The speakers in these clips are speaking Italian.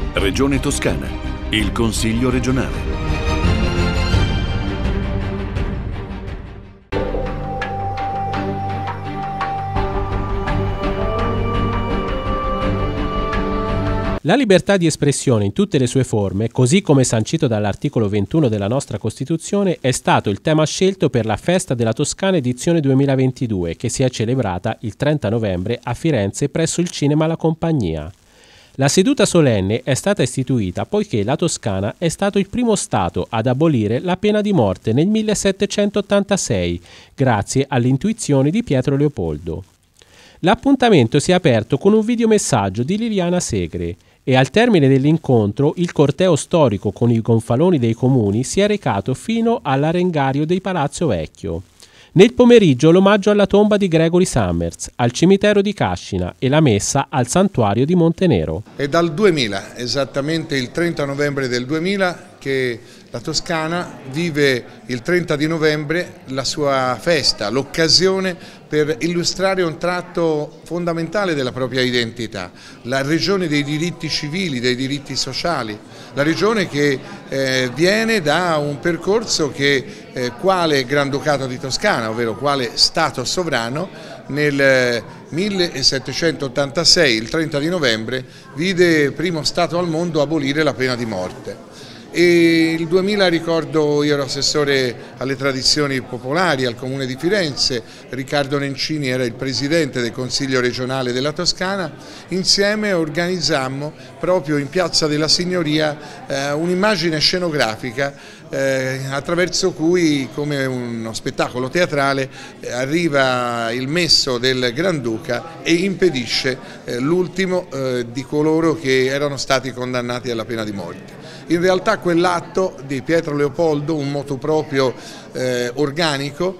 Regione Toscana, il Consiglio regionale. La libertà di espressione in tutte le sue forme, così come sancito dall'articolo 21 della nostra Costituzione, è stato il tema scelto per la Festa della Toscana edizione 2022, che si è celebrata il 30 novembre a Firenze presso il Cinema La Compagnia. La seduta solenne è stata istituita poiché la Toscana è stato il primo Stato ad abolire la pena di morte nel 1786, grazie alle intuizioni di Pietro Leopoldo. L'appuntamento si è aperto con un videomessaggio di Liliana Segre e al termine dell'incontro il corteo storico con i gonfaloni dei comuni si è recato fino all'arengario di Palazzo Vecchio. Nel pomeriggio l'omaggio alla tomba di Gregory Summers al cimitero di Cascina e la messa al santuario di Montenero. È dal 2000, esattamente il 30 novembre del 2000, che la Toscana vive il 30 di novembre la sua festa, l'occasione per illustrare un tratto fondamentale della propria identità, la regione dei diritti civili, dei diritti sociali, la regione che viene da un percorso che quale Granducato di Toscana, ovvero quale Stato sovrano, nel 1786, il 30 di novembre, vide primo Stato al mondo abolire la pena di morte. E il 2000, ricordo, io ero assessore alle tradizioni popolari al Comune di Firenze, Riccardo Nencini era il presidente del Consiglio regionale della Toscana, insieme organizzammo proprio in Piazza della Signoria un'immagine scenografica attraverso cui, come uno spettacolo teatrale, arriva il messo del Granduca e impedisce l'ultimo di coloro che erano stati condannati alla pena di morte. In realtà quell'atto di Pietro Leopoldo, un motu proprio organico,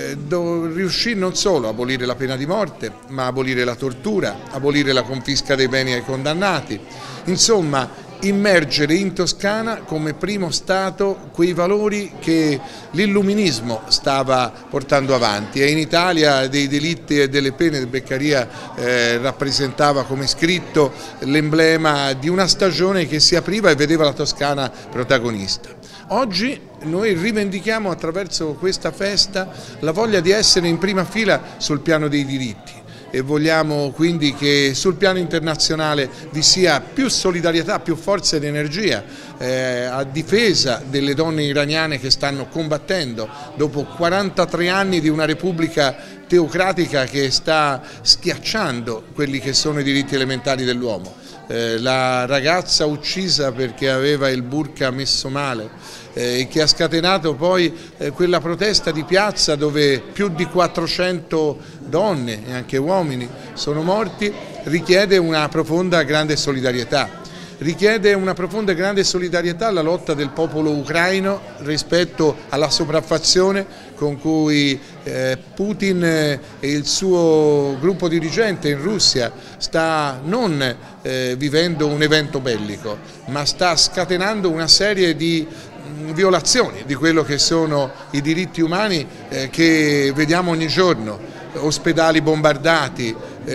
riuscì non solo a abolire la pena di morte, ma a abolire la tortura, abolire la confisca dei beni ai condannati, insomma immergere in Toscana come primo Stato quei valori che l'illuminismo stava portando avanti, e in Italia dei delitti e delle pene di Beccaria rappresentava come scritto l'emblema di una stagione che si apriva e vedeva la Toscana protagonista. Oggi noi rivendichiamo attraverso questa festa la voglia di essere in prima fila sul piano dei diritti e vogliamo quindi che sul piano internazionale vi sia più solidarietà, più forza ed energia a difesa delle donne iraniane che stanno combattendo dopo 43 anni di una repubblica teocratica che sta schiacciando quelli che sono i diritti elementari dell'uomo. La ragazza uccisa perché aveva il burqa messo male e che ha scatenato poi quella protesta di piazza dove più di 400 donne e anche uomini sono morti, richiede una profonda grande solidarietà. Richiede una profonda e grande solidarietà alla lotta del popolo ucraino rispetto alla sopraffazione con cui Putin e il suo gruppo dirigente in Russia sta non vivendo un evento bellico, ma sta scatenando una serie di violazioni di quello che sono i diritti umani che vediamo ogni giorno, ospedali bombardati,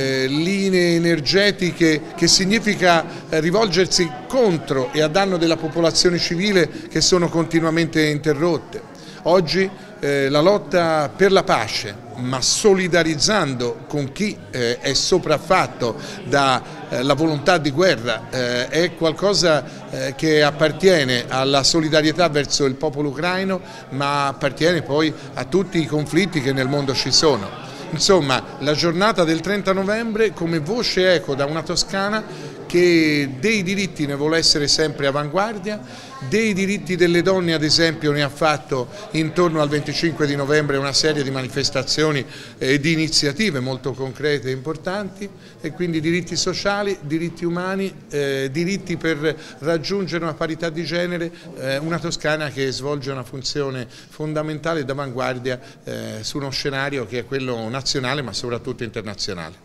linee energetiche, che significa rivolgersi contro e a danno della popolazione civile, che sono continuamente interrotte. Oggi la lotta per la pace, ma solidarizzando con chi è sopraffatto dalla volontà di guerra, è qualcosa che appartiene alla solidarietà verso il popolo ucraino, ma appartiene poi a tutti i conflitti che nel mondo ci sono. Insomma, la giornata del 30 novembre come voce eco da una Toscana che dei diritti ne vuole essere sempre avanguardia, dei diritti delle donne ad esempio ne ha fatto intorno al 25 di novembre una serie di manifestazioni e di iniziative molto concrete e importanti, e quindi diritti sociali, diritti umani, diritti per raggiungere una parità di genere, una Toscana che svolge una funzione fondamentale d'avanguardia su uno scenario che è quello nazionale ma soprattutto internazionale.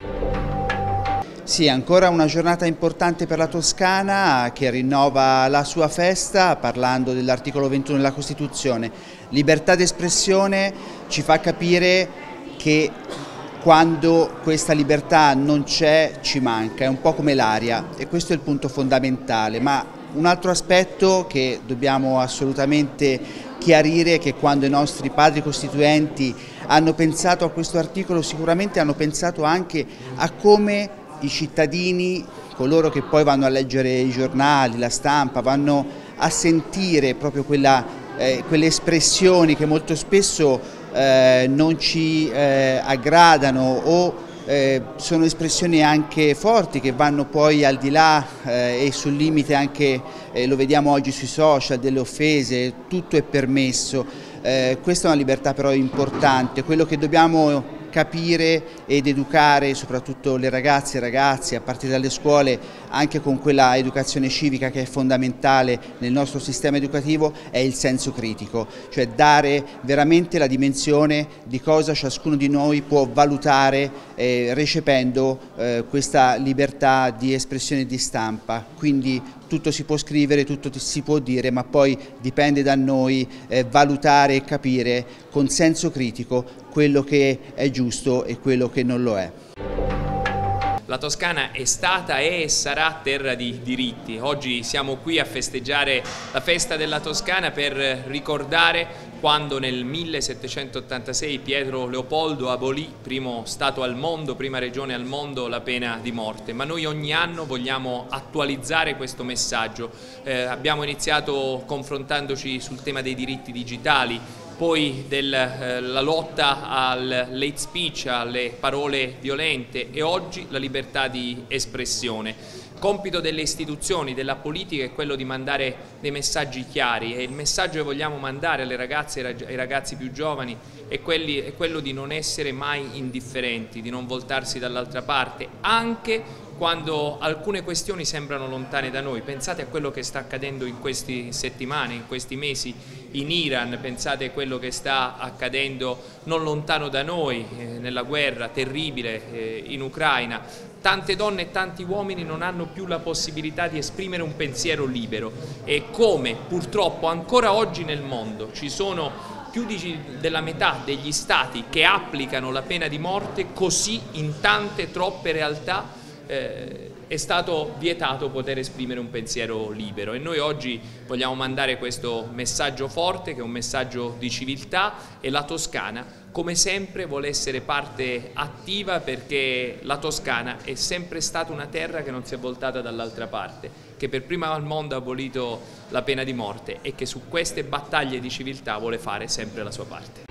Sì, ancora una giornata importante per la Toscana che rinnova la sua festa parlando dell'articolo 21 della Costituzione. Libertà d'espressione ci fa capire che quando questa libertà non c'è ci manca, è un po' come l'aria e questo è il punto fondamentale. Ma un altro aspetto che dobbiamo assolutamente chiarire è che quando i nostri padri costituenti hanno pensato a questo articolo sicuramente hanno pensato anche a come i cittadini, coloro che poi vanno a leggere i giornali, la stampa, vanno a sentire proprio quelle espressioni che molto spesso non ci aggradano o sono espressioni anche forti che vanno poi al di là e sul limite anche, lo vediamo oggi sui social, delle offese, tutto è permesso. Questa è una libertà però importante, quello che dobbiamo capire ed educare soprattutto le ragazze e ragazzi a partire dalle scuole, anche con quella educazione civica che è fondamentale nel nostro sistema educativo, è il senso critico, cioè dare veramente la dimensione di cosa ciascuno di noi può valutare recependo questa libertà di espressione e di stampa. Quindi tutto si può scrivere, tutto si può dire, ma poi dipende da noi valutare e capire con senso critico quello che è giusto e quello che non lo è. La Toscana è stata, è e sarà terra di diritti. Oggi siamo qui a festeggiare la festa della Toscana per ricordare quando nel 1786 Pietro Leopoldo abolì, primo Stato al mondo, prima regione al mondo, la pena di morte. Ma noi ogni anno vogliamo attualizzare questo messaggio. Abbiamo iniziato confrontandoci sul tema dei diritti digitali, poi della lotta al hate speech, alle parole violente e oggi la libertà di espressione. Compito delle istituzioni, della politica è quello di mandare dei messaggi chiari e il messaggio che vogliamo mandare alle ragazze e ai ragazzi più giovani è quello di non essere mai indifferenti, di non voltarsi dall'altra parte, anche quando alcune questioni sembrano lontane da noi. Pensate a quello che sta accadendo in queste settimane, in questi mesi in Iran, pensate a quello che sta accadendo non lontano da noi, nella guerra terribile in Ucraina. Tante donne e tanti uomini non hanno più la possibilità di esprimere un pensiero libero e come purtroppo ancora oggi nel mondo ci sono più della metà degli stati che applicano la pena di morte, così in tante, troppe realtà è stato vietato poter esprimere un pensiero libero e noi oggi vogliamo mandare questo messaggio forte che è un messaggio di civiltà e la Toscana come sempre vuole essere parte attiva perché la Toscana è sempre stata una terra che non si è voltata dall'altra parte, che per prima al mondo ha abolito la pena di morte e che su queste battaglie di civiltà vuole fare sempre la sua parte.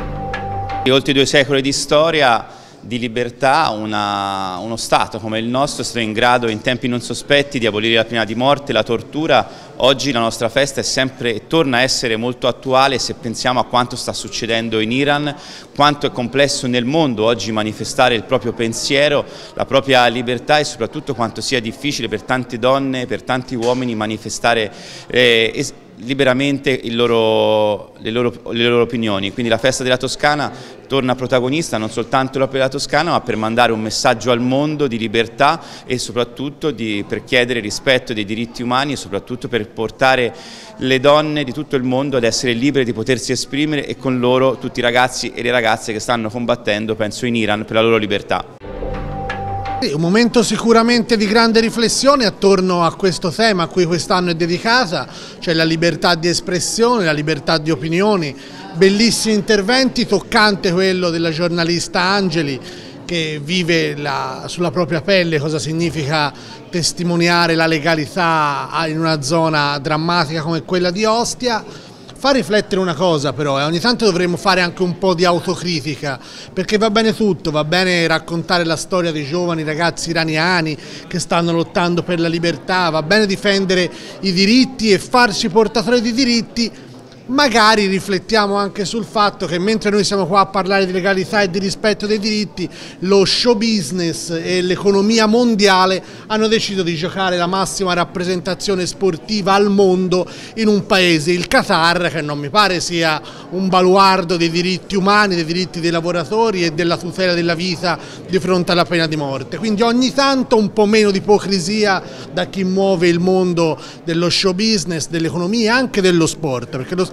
Oltre 2 secoli di storia, di libertà, uno Stato come il nostro è stato in grado in tempi non sospetti di abolire la pena di morte, la tortura. Oggi la nostra festa è sempre e torna a essere molto attuale se pensiamo a quanto sta succedendo in Iran, quanto è complesso nel mondo oggi manifestare il proprio pensiero, la propria libertà e soprattutto quanto sia difficile per tante donne, per tanti uomini manifestare liberamente le loro opinioni. Quindi la festa della Toscana torna protagonista non soltanto per la Toscana ma per mandare un messaggio al mondo di libertà e soprattutto per chiedere rispetto dei diritti umani e soprattutto per portare le donne di tutto il mondo ad essere libere di potersi esprimere e con loro tutti i ragazzi e le ragazze che stanno combattendo, penso in Iran, per la loro libertà. Un momento sicuramente di grande riflessione attorno a questo tema a cui quest'anno è dedicata, cioè la libertà di espressione, la libertà di opinioni, bellissimi interventi, toccante quello della giornalista Angeli che vive sulla propria pelle cosa significa testimoniare la legalità in una zona drammatica come quella di Ostia. Fa riflettere una cosa però, ogni tanto dovremmo fare anche un po' di autocritica, perché va bene tutto, va bene raccontare la storia dei giovani ragazzi iraniani che stanno lottando per la libertà, va bene difendere i diritti e farci portatori di diritti, magari riflettiamo anche sul fatto che mentre noi siamo qua a parlare di legalità e di rispetto dei diritti, lo show business e l'economia mondiale hanno deciso di giocare la massima rappresentazione sportiva al mondo in un paese, il Qatar, che non mi pare sia un baluardo dei diritti umani, dei diritti dei lavoratori e della tutela della vita di fronte alla pena di morte. Quindi ogni tanto un po' meno di ipocrisia da chi muove il mondo dello show business, dell'economia e anche dello sport, perché lo sport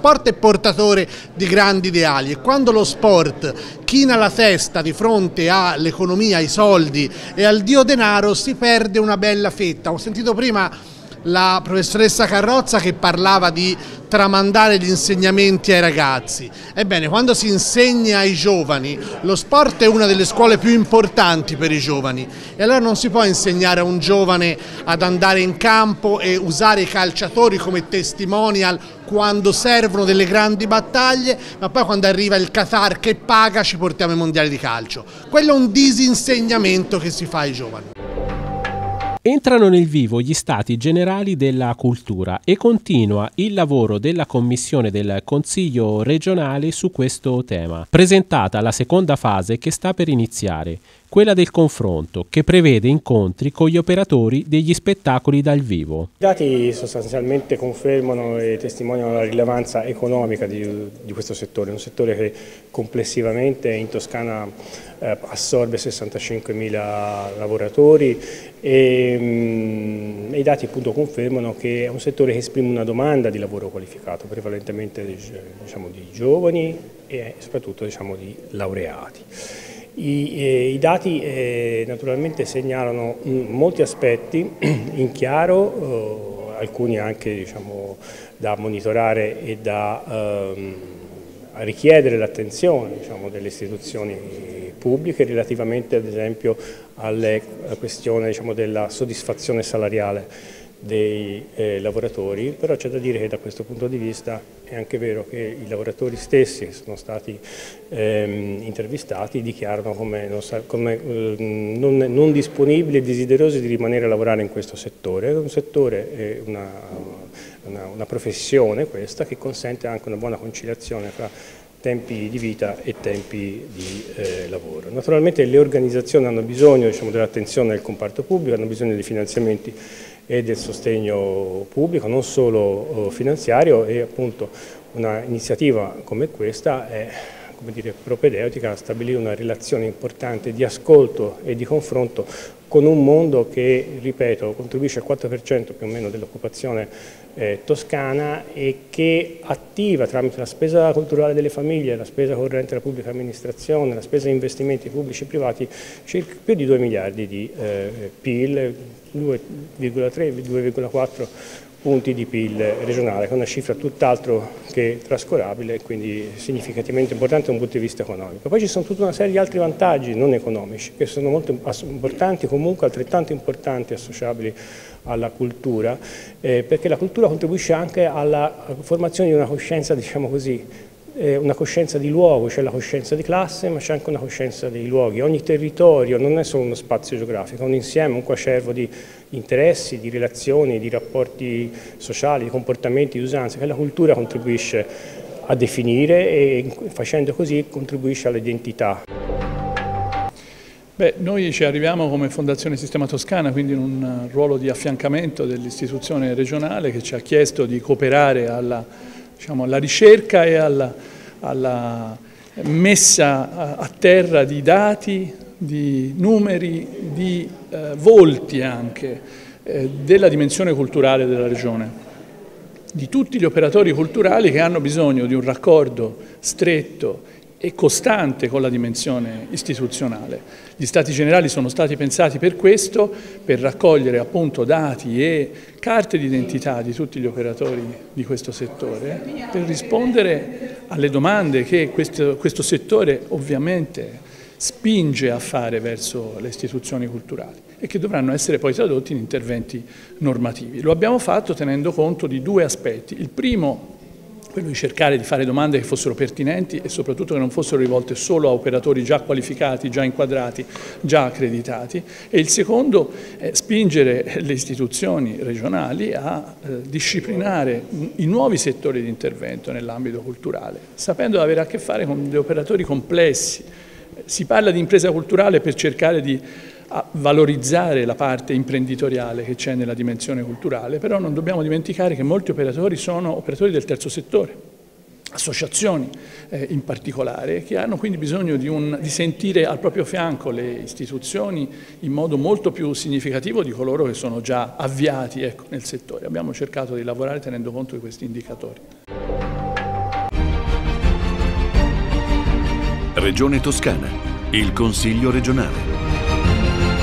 sport è portatore di grandi ideali e quando lo sport china la testa di fronte all'economia, ai soldi e al dio denaro si perde una bella fetta. Ho sentito prima la professoressa Carrozza che parlava di tramandare gli insegnamenti ai ragazzi. Ebbene, quando si insegna ai giovani, lo sport è una delle scuole più importanti per i giovani e allora non si può insegnare a un giovane ad andare in campo e usare i calciatori come testimonial quando servono delle grandi battaglie, ma poi quando arriva il Qatar che paga ci portiamo ai mondiali di calcio. Quello è un disinsegnamento che si fa ai giovani. Entrano nel vivo gli stati generali della cultura e continua il lavoro della commissione del Consiglio regionale su questo tema, presentata la seconda fase che sta per iniziare, quella del confronto, che prevede incontri con gli operatori degli spettacoli dal vivo. I dati sostanzialmente confermano e testimoniano la rilevanza economica di questo settore, un settore che complessivamente in Toscana assorbe 65.000 lavoratori e i dati appunto confermano che è un settore che esprime una domanda di lavoro qualificato, prevalentemente diciamo, di giovani e soprattutto diciamo, di laureati. I dati naturalmente segnalano molti aspetti in chiaro, alcuni anche diciamo, da monitorare e da richiedere l'attenzione diciamo, delle istituzioni pubbliche relativamente ad esempio alla questione diciamo, della soddisfazione salariale dei lavoratori, però c'è da dire che da questo punto di vista è anche vero che i lavoratori stessi che sono stati intervistati dichiarano come non disponibili e desiderosi di rimanere a lavorare in questo settore. È un settore, una professione questa che consente anche una buona conciliazione fra tempi di vita e tempi di lavoro. Naturalmente le organizzazioni hanno bisogno diciamo, dell'attenzione del comparto pubblico, hanno bisogno di finanziamenti e del sostegno pubblico, non solo finanziario, e appunto una iniziativa come questa è come dire, propedeutica a stabilire una relazione importante di ascolto e di confronto con un mondo che, ripeto, contribuisce al 4% più o meno dell'occupazione toscana e che attiva tramite la spesa culturale delle famiglie, la spesa corrente della pubblica amministrazione, la spesa di investimenti pubblici e privati, circa più di 2 miliardi di PIL, 2,3-2,4 punti di PIL regionale, che è una cifra tutt'altro che trascurabile e quindi significativamente importante da un punto di vista economico. Poi ci sono tutta una serie di altri vantaggi non economici che sono molto importanti, comunque altrettanto importanti, associabili alla cultura, perché la cultura contribuisce anche alla formazione di una coscienza, diciamo così, una coscienza di luogo, c'è la coscienza di classe ma c'è anche una coscienza dei luoghi. Ogni territorio non è solo uno spazio geografico, è un insieme, un coacervo di interessi, di relazioni, di rapporti sociali, di comportamenti, di usanze che la cultura contribuisce a definire e facendo così contribuisce all'identità. Beh, noi ci arriviamo come Fondazione Sistema Toscana, quindi in un ruolo di affiancamento dell'istituzione regionale che ci ha chiesto di cooperare alla ricerca e alla messa a terra di dati, di numeri, di volti anche della dimensione culturale della regione, di tutti gli operatori culturali che hanno bisogno di un raccordo stretto e costante con la dimensione istituzionale. Gli Stati Generali sono stati pensati per questo, per raccogliere appunto dati e carte d'identità di tutti gli operatori di questo settore, per rispondere alle domande che questo settore ovviamente spinge a fare verso le istituzioni culturali e che dovranno essere poi tradotti in interventi normativi. Lo abbiamo fatto tenendo conto di due aspetti. Il primo, quello di cercare di fare domande che fossero pertinenti e soprattutto che non fossero rivolte solo a operatori già qualificati, già inquadrati, già accreditati, e il secondo è spingere le istituzioni regionali a disciplinare i nuovi settori di intervento nell'ambito culturale, sapendo di avere a che fare con degli operatori complessi. Si parla di impresa culturale per cercare di valorizzare la parte imprenditoriale che c'è nella dimensione culturale, però non dobbiamo dimenticare che molti operatori sono operatori del terzo settore, associazioni in particolare, che hanno quindi bisogno di sentire al proprio fianco le istituzioni in modo molto più significativo di coloro che sono già avviati nel settore. Abbiamo cercato di lavorare tenendo conto di questi indicatori. Regione Toscana, il Consiglio regionale.